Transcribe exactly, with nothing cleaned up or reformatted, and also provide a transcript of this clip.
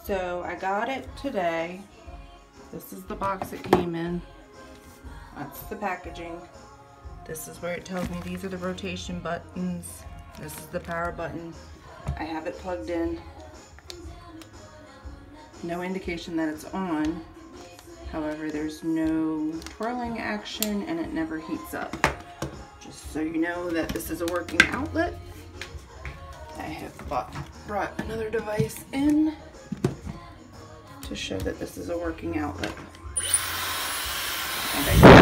So I got it today. This is the box it came in. That's the packaging. This is where it tells me these are the rotation buttons. This is the power button. I have it plugged in. No indication that it's on. However, there's no twirling action and it never heats up. Just so you know that this is a working outlet. I have bought, brought another device in to show that this is a working outlet. And I